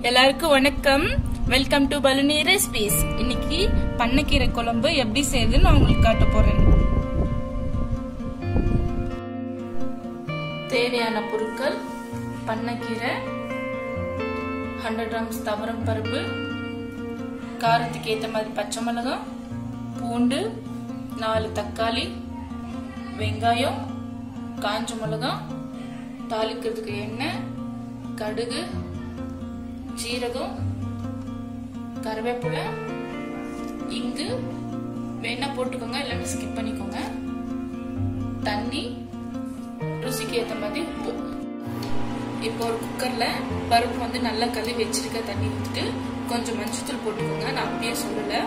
எல்லாருக்கும் வணக்கம். Welcome to பலுனி ரெசிபீஸ். இன்னைக்கு பண்ணைக்கீரை குழம்பு எப்படி செய்யுதுன்னு நான் உங்களுக்கு காட்ட போறேன். தேவையான பொருட்கள்: பண்ணைக்கீரை, 100 கிராம்ஸ் துவரம் பருப்பு, காரத்துக்கு ஏற்ற மாதிரி பச்சை மிளகாய், பூண்டு, 4 தக்காளி, வெங்காயம், காஞ்ச மிளகாய், தாளிக்கிறதுக்கு எண்ணெய், கடுகு, ஜீரகம், கருவேப்பிலை, இங்கு வேணா போட்டுக்கோங்க, இல்லைன்னா ஸ்கிப் பண்ணிக்கோங்க, தண்ணி, ருசிக்கு ஏற்ற மாதிரி உப்பு. இப்போ ஒரு குக்கர்ல பருப்பு வந்து நல்லா கழுவி வச்சிருக்க தண்ணி ஊற்றிட்டு கொஞ்சம் மஞ்சத்தூள் போட்டுக்கோங்க. நான் அப்படியே சொல்லல.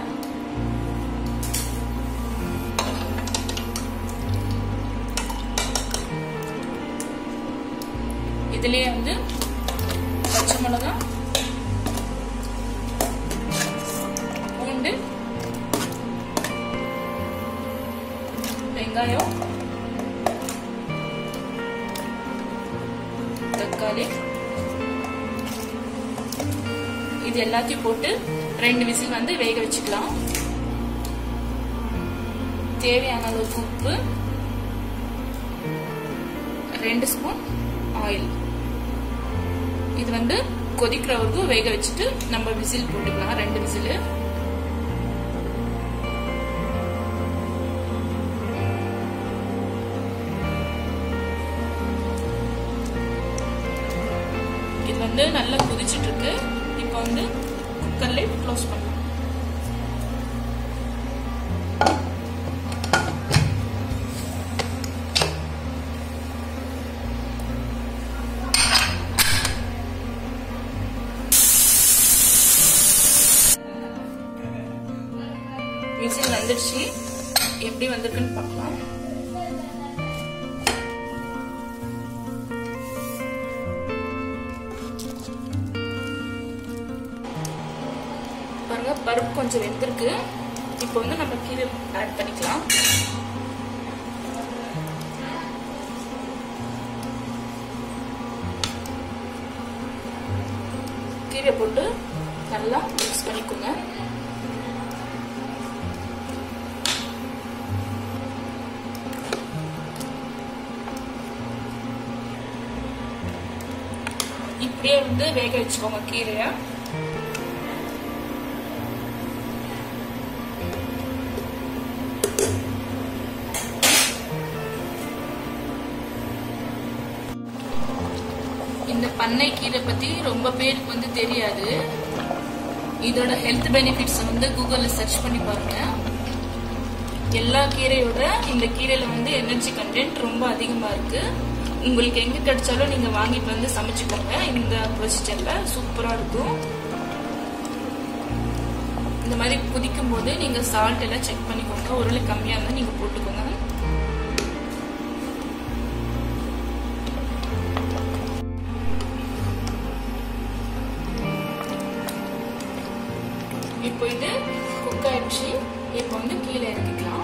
இதுலயே வந்து பச்சை மிளகாய், பூண்டு, வெங்காயம், தக்காளி, இது எல்லாத்தையும் போட்டு 2 விசில் வந்து வேக வச்சுக்கலாம். தேவையான அளவுக்கு உப்பு, 2 ஸ்பூன் ஆயில். இது வந்து கொதிக்கிற வரைக்கும் வேக வச்சுட்டு நம்ம விசில் போட்டுக்கலாம். 2 விசில். இது வந்து நல்லா கொதிச்சிட்டு இருக்கு. இப்போ வந்து குக்கர்ல க்ளோஸ் பண்ணலாம். விசில் வந்துடுச்சு. எப்படி வந்திருக்குன்னு பார்க்கலாம். பாருங்க, பருப்பு கொஞ்சம் வெந்திருக்கு. இப்போ வந்து நம்ம கீரை ஆட் பண்ணிக்கலாம். கீரை போட்டு நல்லா மிக்ஸ் பண்ணிக்கோங்க. இப்படியே வந்து வேக வச்சுக்கோங்க கீரைய. இந்த பண்ணை கீரை பத்தி ரொம்ப பேருக்கு வந்து தெரியாது. இதோட ஹெல்த் பெனிஃபிட்ஸ் வந்து கூகுள்ல சர்ச் பண்ணி பாருங்க. எல்லா கீரையோட இந்த கீரையில வந்து எனர்ஜி கண்டென்ட் ரொம்ப அதிகமா இருக்கு. உங்களுக்கு எங்க கிடைச்சாலும் நீங்க வாங்கிட்டு வந்து சமைச்சுக்கோங்க. இந்த ப்ரொசீஜர்ல சூப்பரா இருக்கும். இந்த மாதிரி குதிக்கும் போது நீங்க சால்ட் எல்லாம் செக் பண்ணிக்கோங்க. ஒரு கம்மியா இருந்தா நீங்க போட்டுக்கோங்க. இப்போ இது குக் ஆயிடுச்சு. இப்போ வந்து கீழே இறக்கிக்கலாம்.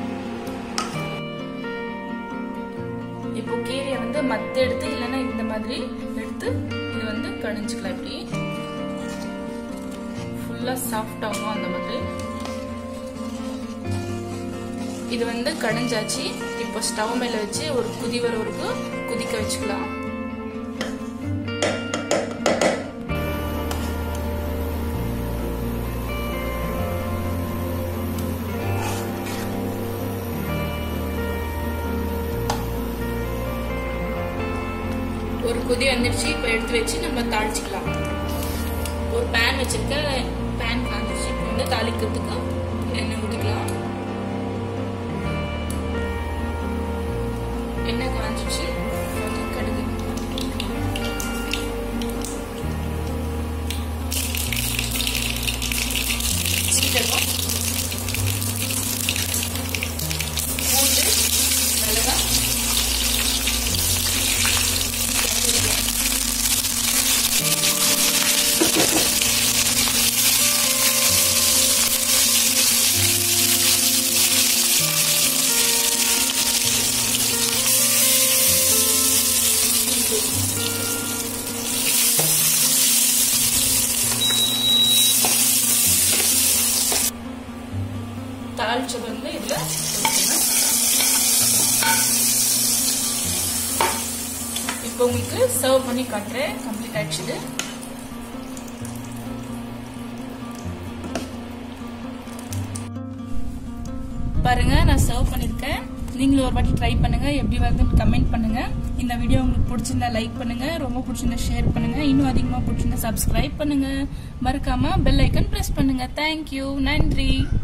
இப்போ கீரையை வந்து மத்த எடுத்து இல்லைன்னா இந்த மாதிரி எடுத்து இது வந்து கடிஞ்சுக்கலாம். இப்படி ஃபுல்லா சாஃப்ட் ஆகும். அந்த மாதிரி இது வந்து கடிஞ்சாச்சு. இப்போ ஸ்டவ் மேல வச்சு ஒரு குதி வர வரைக்கும் குதிக்க வச்சுக்கலாம். ஒரு கொதி வந்துருச்சு. இப்ப எடுத்து வச்சு நம்ம தாளிச்சுக்கலாம். ஒரு பேன் வச்சிருக்க, பேன் காஞ்சிச்சு. இப்போ வந்து தாளிக்கிறதுக்கு எண்ணெய் ஊற்றிக்கலாம். எண்ணெய் காஞ்சிச்சு. கடுகு, சீரகம், பூண்டு, மிளகாய், தாளிச்சது வந்து இதுல போட்டுக்கணும். இப்போ உங்களுக்கு சர்வ் பண்ணி காட்டுறேன். கம்ப்ளீட் ஆயிடுச்சு. பாருங்க, நான் சர்வ் பண்ணிருக்கேன். நீங்களும் ஒரு வாட்டி ட்ரை பண்ணுங்க. எப்படி வருதுன்னு கமெண்ட் பண்ணுங்க. இந்த வீடியோ உங்களுக்கு பிடிச்சிருந்தா லைக் பண்ணுங்க, ரொம்ப பிடிச்சிருந்தா ஷேர் பண்ணுங்க, இன்னும் அதிகமா பிடிச்சிருந்தா சப்ஸ்கிரைப் பண்ணுங்க, மறக்காம பெல் ஐக்கன் பிரஸ் பண்ணுங்க. தேங்க்யூ, நன்றி.